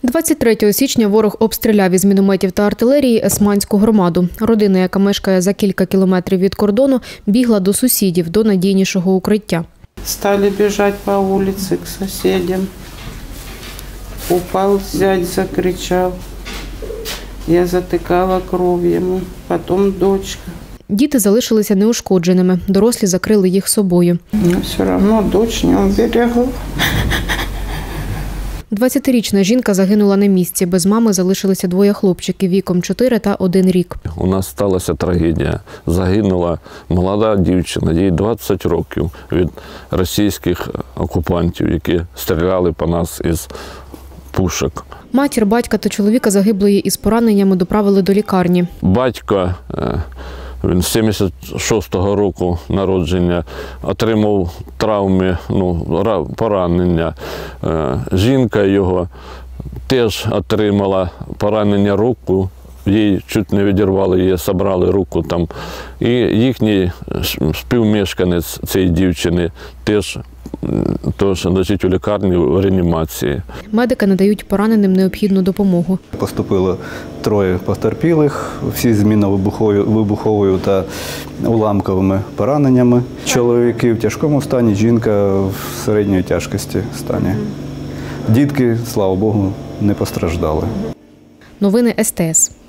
23 січня ворог обстріляв із мінометів та артилерії Есманську громаду. Родина, яка мешкає за кілька кілометрів від кордону, бігла до сусідів, до надійнішого укриття. Стали бежать по улице к соседям. Упал зять, закричал. Я затыкала кров ему, потом дочка. Діти залишилися неушкодженими, дорослі закрили їх собою. Но все равно дочь не уберегла. 20-річна жінка загинула на місці. Без мами залишилися двоє хлопчиків віком 4 та 1 рік. У нас сталася трагедія. Загинула молода дівчина, їй 20 років, від російських окупантів, які стріляли по нас із пушок. Матір, батька та чоловіка загиблої із пораненнями доправили до лікарні. Батько, він 76-го року народження, отримав травми, поранення. Жінка його теж отримала поранення руку, їй чуть не відірвали, її забрали руку там. І їхній співмешканець цієї дівчини теж лежить у лікарні в реанімації. Медики надають пораненим необхідну допомогу. Поступило 3 потерпілих, всі з мінно-вибуховою та уламковими пораненнями. Чоловіки в тяжкому стані, жінка в середньої тяжкості стані. Дітки, слава Богу, не постраждали. Новини СТС.